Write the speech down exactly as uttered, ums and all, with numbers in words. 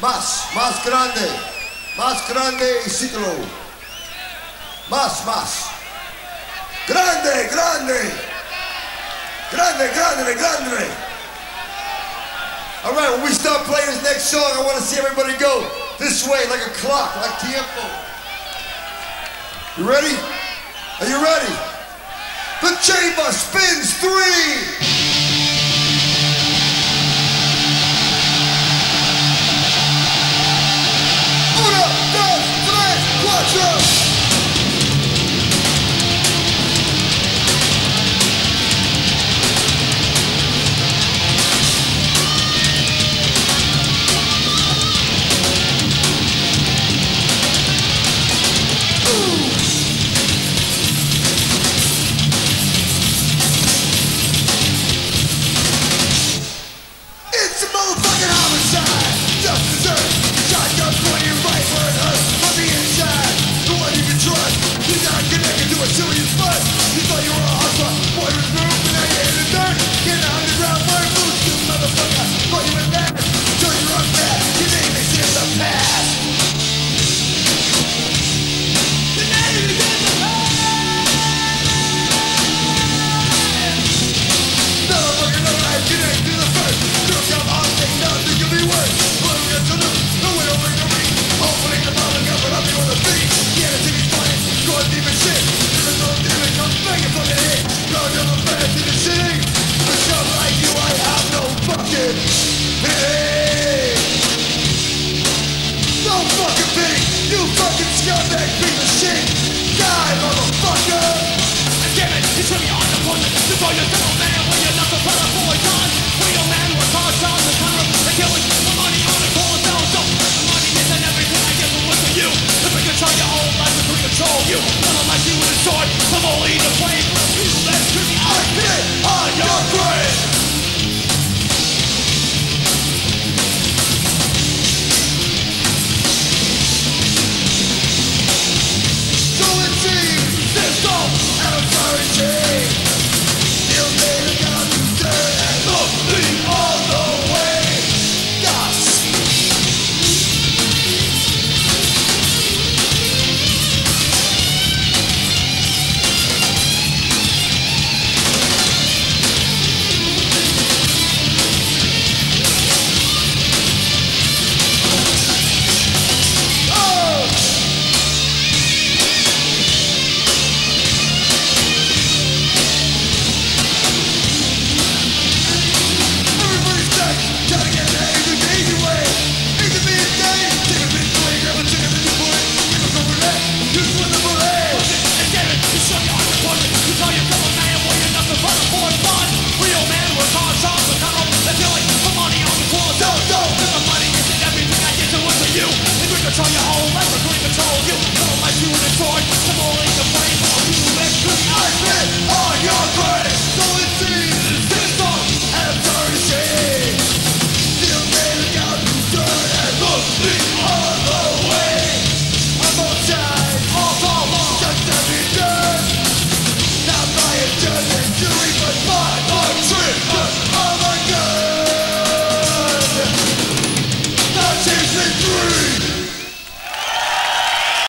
Más, más grande, más grande y ciclo. Más, más. Grande, grande. Grande, grande, grande. All right, when we start playing this next song, I want to see everybody go this way like a clock, like tiempo. You ready? Are you ready? The chamber spins three. Uno, dos, tres, cuatro. Try your